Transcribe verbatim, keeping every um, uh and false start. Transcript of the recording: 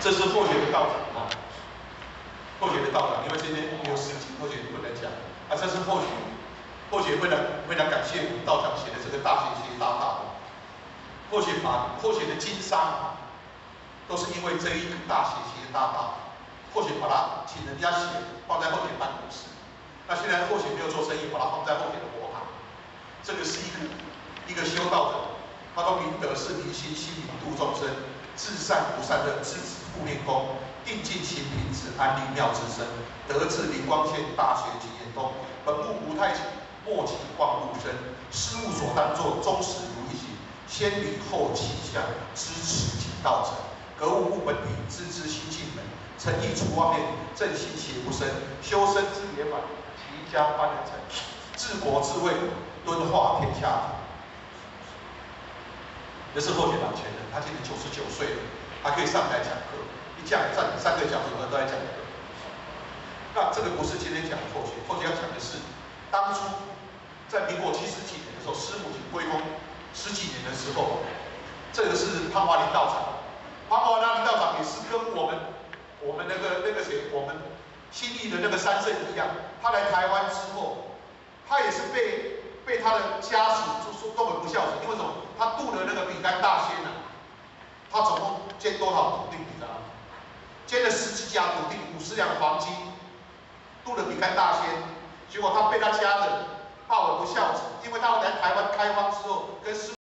这是或许的道长啊，或许的道长，因为今天有事情，或许不能讲啊。这是或许，或许非常非常感谢我们道长写的这个大学习大道，或许把或许的经商，都是因为这一个大学习大道，或许把它请人家写放在后学办公室。那现在或许没有做生意，把它放在后学的佛堂。这个是一个一个修道者，他说明德是离心，心理度众生。至善不善任，知止复念功，定静心平止，安利妙之身，得智灵光现，大学即圆通。本物无太极，末期望入身。事物所当作，终始如一行。先理后起相，知持己道成。格物物本体，知之心性本。诚意除妄念，正心邪不生。修身之也满，其家般人成。治国治卫，敦化天下。这是候选人前人，他今年九十九岁了，还可以上台讲课，一讲站三个小时都在讲课。那这个不是今天讲的候选，候选要讲的是，当初在民国七十几年的时候，师母归公十几年的时候，这个是潘华林道场。潘华林道场也是跟我们我们那个那个谁，我们新义的那个三圣一样，他来台湾之后，他也是被。被他的家属就说根本不孝顺，因为什么？他渡了那个比干大仙啊，他总共捐多少土地？你知道吗？捐了十几家土地，五十两黄金，渡了比干大仙。结果他被他家人骂我不孝子，因为他来台湾开荒之后，跟师